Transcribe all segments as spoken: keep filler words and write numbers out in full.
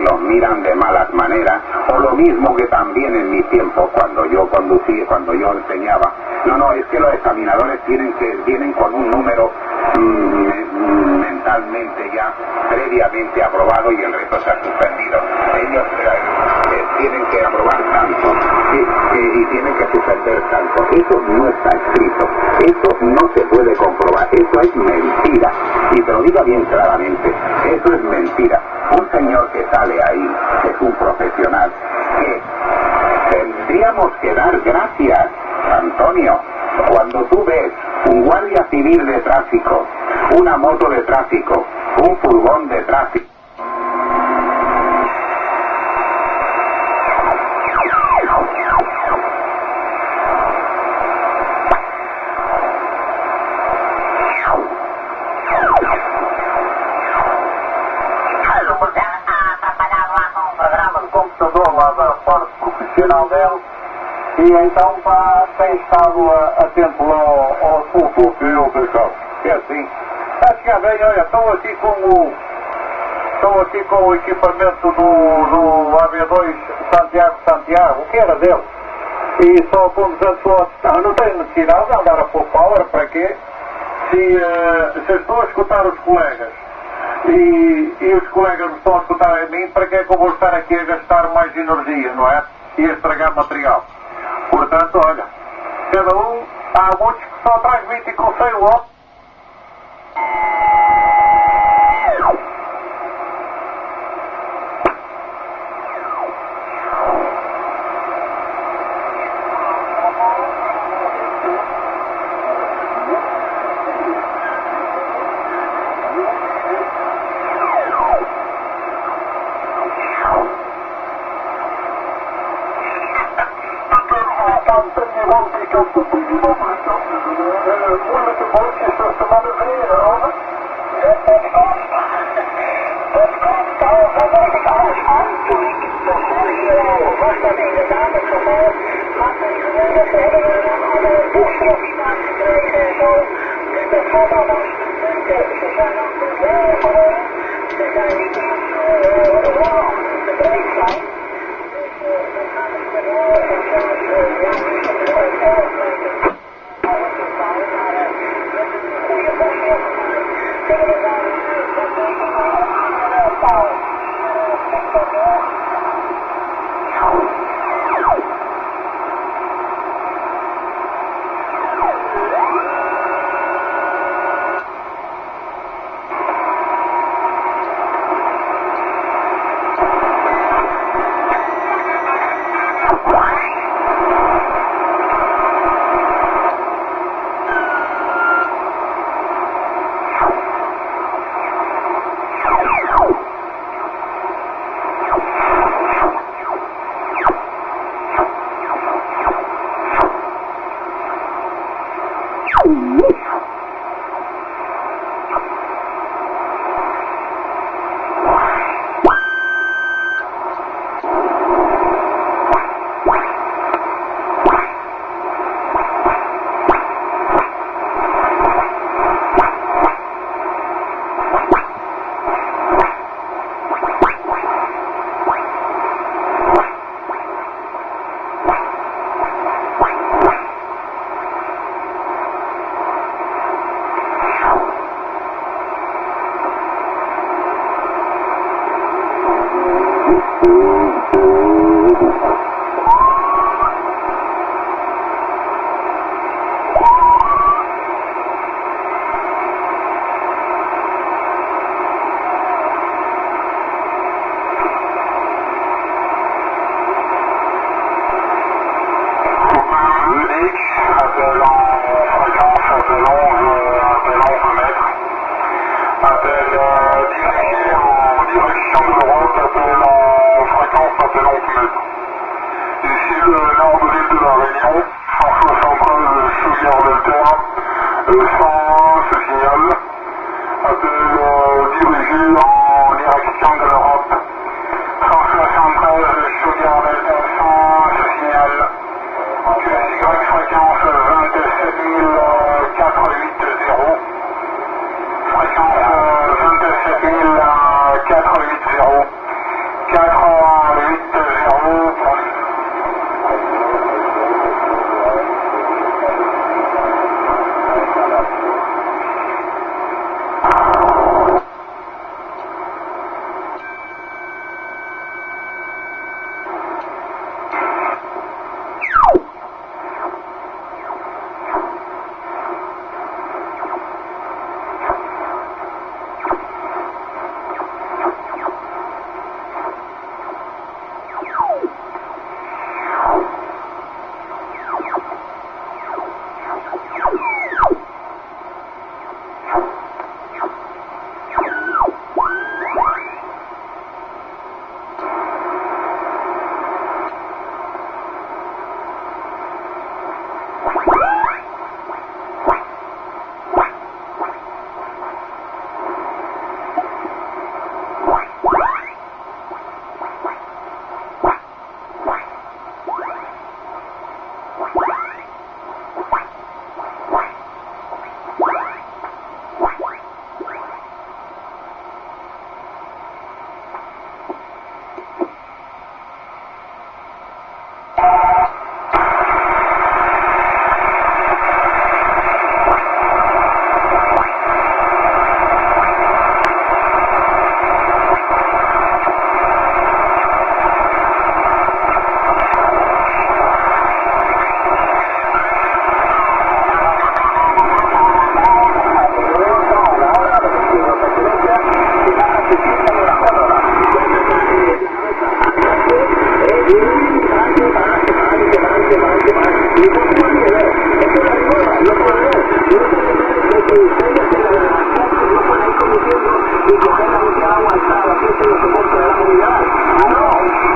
los miran de malas maneras, o lo mismo que también en mi tiempo cuando yo conducía, cuando yo enseñaba. No, no, es que los examinadores tienen que vienen con un número mmm, mentalmente ya previamente aprobado y el resto se ha suspendido. Ellos eh, eh, tienen que aprobar tanto y, y, y tienen que suspender tanto. Eso no está escrito, eso no se puede comprobar, eso es mentira. Y te lo digo bien claramente, eso es mentira. Un señor que sale ahí es un profesional que tendríamos que dar gracias, Antonio, cuando tú ves un guardia civil de tráfico, una moto de tráfico, un furgón de tráfico. Lá da parte profissional dele e então pá, tem estado atento ao, ao assunto que eu deixava. É assim, a chegar bem, olha, estou aqui com o estou aqui com o equipamento do, do A B dois Santiago Santiago, que era dele, e só com duzentos watts. Não, não tenho necessidade de andar a pôr power, para quê? Se, uh, se eu estou a escutar os colegas E, e os colegas me estão a escutar a mim, para que é que eu vou estar aqui a gastar mais energia, não é? E a estragar material. Portanto, olha, cada um, há muitos que só transmitem com cem watts. No podemos, no que ustedes en la delegación no pueden ir conduciendo y coger la botella de agua hasta la fiesta y los soportes de la comunidad. No.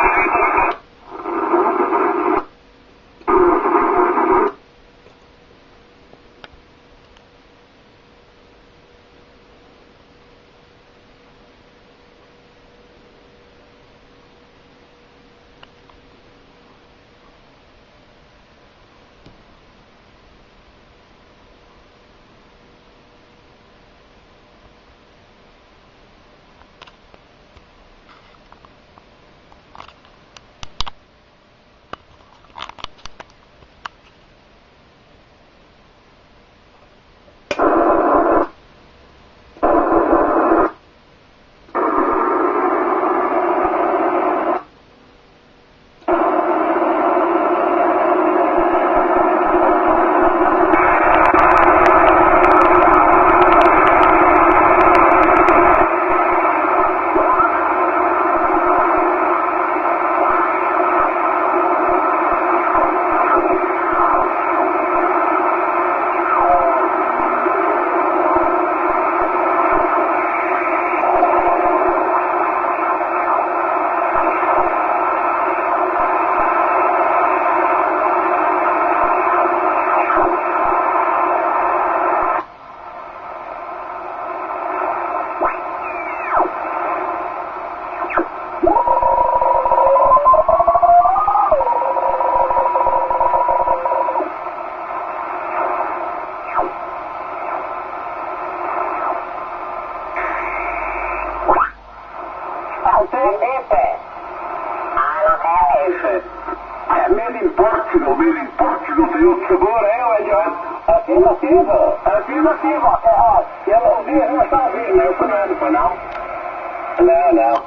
Mesmo em Portugal, mesmo em Portugal tem outro sabor, é, olha? Afirmativo, afirmativo. Ó, ele um dia não está a ouvir, não é o Fernando, foi não? Não, não.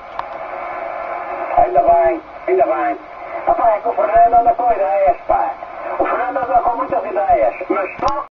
Ainda bem, ainda bem. Rapaz, é que o Fernando anda com ideias, pá. O Fernando anda com muitas ideias, mas só